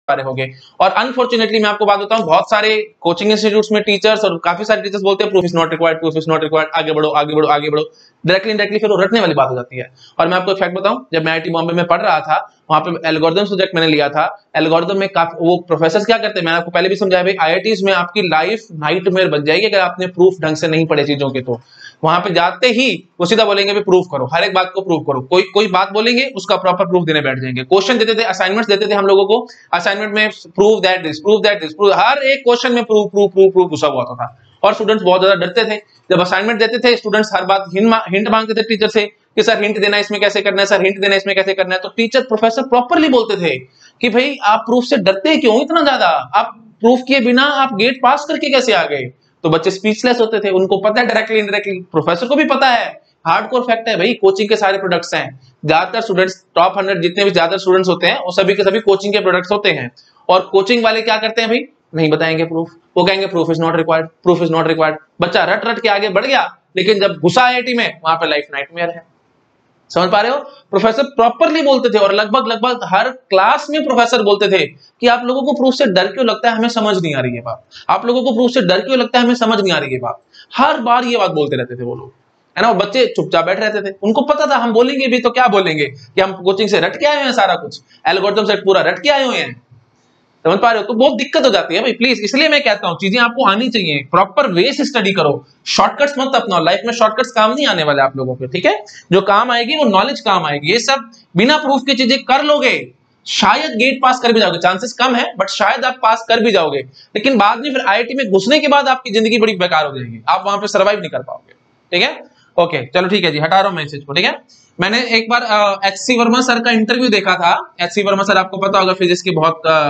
सारे हो गए। और अनफॉर्चुनेटली मैं आपको बात बताऊं, बहुत सारे कोचिंग इंस्टीट्यूट्स में टीचर्स और काफी सारे टीचर्स बोलते हैं proof is not required, proof is not required, आगे बढ़ो आगे बढ़ो आगे बढ़ो, डायरेक्टली इनडायरेक्टली फिर वो रटने वाली बात हो जाती है। और मैं आपको फैक्ट बताऊं, जब मैं आईआईटी बॉम्बे में पढ़ रहा था, वहां पे एल्गोरिथम सब्जेक्ट मैंने लिया था। एल्गोरिथम में काफी वो प्रोफेसर क्या करते हैं, मैंने आपको पहले भी समझाया भाई, आईआईटीज में आपकी लाइफ नाइटमेयर बन जाएगी अगर आपने प्रूफ ढंग से नहीं पढ़े चीजों के। तो वहां पे जाते ही वो सीधा बोलेंगे भी प्रूफ करो, हर एक बात को प्रूफ करो, कोई कोई बात बोलेंगे उसका प्रॉपर प्रूफ देने बैठ जाएंगे। क्वेश्चन देते थे, असाइनमेंट्स देते थे हम लोगों को, असाइनमेंट में prove that this, prove that this, हर एक क्वेश्चन में प्रूफ प्रूफ प्रूफ प्रूफ घुसा हुआ था। और स्टूडेंट्स बहुत ज्यादा डरते थे जब असाइनमेंट देते थे। स्टूडेंट्स हर बात हिंट मांगते थे टीचर से कि सर हिंट देना इसमें कैसे करना है, सर हिंट देना इसमें कैसे करना है। तो टीचर प्रोफेसर प्रॉपरली बोलते थे कि भाई आप प्रूफ से डरते क्यों इतना ज्यादा, आप प्रूफ किए बिना आप गेट पास करके कैसे आ गए। तो बच्चे स्पीचलेस होते थे, उनको पता है डायरेक्टली इनडायरेक्टली, प्रोफेसर को भी पता है, हार्डकोर फैक्ट है भाई, कोचिंग के सारे प्रोडक्ट्स हैं। ज्यादातर स्टूडेंट्स टॉप 100 जितने भी ज्यादा स्टूडेंट्स होते हैं वो सभी के सभी कोचिंग के प्रोडक्ट्स होते हैं। और कोचिंग वाले क्या करते हैं भाई, नहीं बताएंगे प्रूफ, वो कहेंगे proof is not required, proof is not required. बच्चा रट रट के आगे बढ़ गया, लेकिन जब घुसा आईआईटी में वहां पे लाइफ नाइटमेयर है। समझ पा रहे हो, प्रोफेसर प्रॉपरली बोलते थे और लगभग लगभग हर क्लास में प्रोफेसर बोलते थे कि आप लोगों को प्रूफ से डर क्यों लगता है, हमें समझ नहीं आ रही है बात, आप लोगों को प्रूफ से डर क्यों लगता है, हमें समझ नहीं आ रही है बात। हर बार ये बात बोलते रहते थे वो लोग, है ना। बच्चे चुपचाप बैठ रहते थे, उनको पता था हम बोलेंगे भी तो क्या बोलेंगे कि हम कोचिंग से रट के आए हैं, सारा कुछ एल्गोरिथम से पूरा रट के आए हुए हैं। समझ पा रहे हो, तो बहुत दिक्कत हो जाती है भाई। प्लीज इसलिए मैं कहता हूं चीजें आपको आनी चाहिए, प्रॉपर वे से स्टडी करो, शॉर्टकट्स मत अपनाओ। लाइफ में शॉर्टकट्स काम नहीं आने वाले आप लोगों के, ठीक है। जो काम आएगी वो नॉलेज काम आएगी। ये सब बिना प्रूफ की चीजें कर लोगे, शायद गेट पास कर भी जाओगे, चांसेस कम है बट शायद आप पास कर भी जाओगे, लेकिन बाद में फिर आईआईटी में घुसने के बाद आपकी जिंदगी बड़ी बेकार हो जाएगी, आप वहां पे सर्वाइव नहीं कर पाओगे, ठीक है। ओके चलो ठीक है जी, हटा रहा हूं मैसेज को, ठीक है। मैंने एक बार एचसी वर्मा सर का इंटरव्यू देखा था। एचसी वर्मा सर आपको पता होगा, फिजिक्स की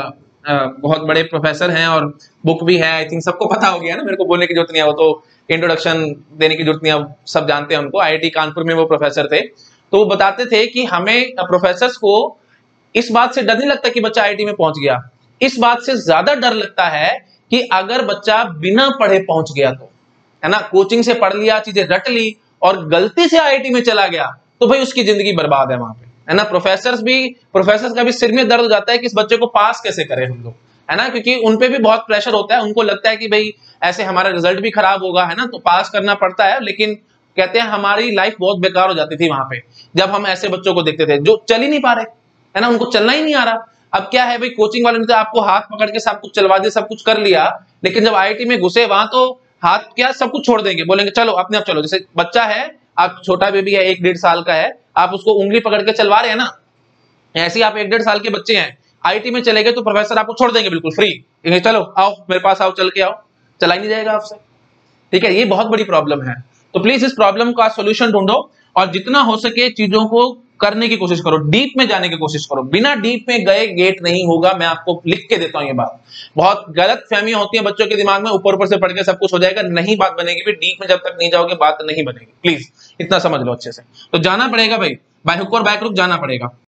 बहुत बड़े प्रोफेसर हैं और बुक भी है, आई थिंक सबको पता हो गया ना, मेरे को बोलने की जरूरत नहीं है, वो तो इंट्रोडक्शन देने की जरूरत नहीं है, सब जानते हैं उनको। आईआईटी कानपुर में वो प्रोफेसर थे, तो वो बताते थे कि हमें प्रोफेसर्स को इस बात से डर नहीं लगता कि बच्चा आईआईटी में पहुंच गया, इस बात से ज्यादा डर लगता है कि अगर बच्चा बिना पढ़े पहुंच गया तो, है ना, कोचिंग से पढ़ लिया, चीजें रट ली और गलती से आईआईटी में चला गया तो भाई उसकी जिंदगी बर्बाद है वहां पे, है ना। प्रोफेसर्स का भी सिर में दर्द हो जाता है कि इस बच्चे को पास कैसे करें हम लोग, है ना, क्योंकि उनपे भी बहुत प्रेशर होता है, उनको लगता है कि भाई ऐसे हमारा रिजल्ट भी खराब होगा, है ना, तो पास करना पड़ता है। लेकिन कहते हैं हमारी लाइफ बहुत बेकार हो जाती थी वहां पे जब हम ऐसे बच्चों को देखते थे जो चल ही नहीं पा रहे, है ना, उनको चलना ही नहीं आ रहा। अब क्या है भाई, कोचिंग वाले ने तो आपको हाथ पकड़ के सब कुछ चलवा दिया, सब कुछ कर लिया, लेकिन जब आईआईटी में घुसे वहां तो हाथ क्या सब कुछ छोड़ देंगे, बोलेंगे चलो अपने आप चलो। जैसे बच्चा है, आप छोटा बेबी है 1-1.5 साल का है, आप उसको उंगली पकड़ के चलवा रहे हैं ना, ऐसे ही आप 1-1.5 साल के बच्चे हैं, आईआईटी में चले गए तो प्रोफेसर आपको छोड़ देंगे बिल्कुल फ्री, चलो आओ मेरे पास आओ, चल के आओ, चला ही नहीं जाएगा आपसे, ठीक है। ये बहुत बड़ी प्रॉब्लम है। तो प्लीज इस प्रॉब्लम का सॉल्यूशन ढूंढो और जितना हो सके चीजों को करने की कोशिश करो, डीप में जाने की कोशिश करो। बिना डीप में गए गेट नहीं होगा, मैं आपको लिख के देता हूं ये बात। बहुत गलत फहमियां होती है बच्चों के दिमाग में, ऊपर ऊपर से पढ़ के सब कुछ हो जाएगा, नहीं बात बनेगी भी, डीप में जब तक नहीं जाओगे बात नहीं बनेगी। प्लीज इतना समझ लो अच्छे से, तो जाना पड़ेगा भाई, बाय हुक और बाय क्रुक जाना पड़ेगा।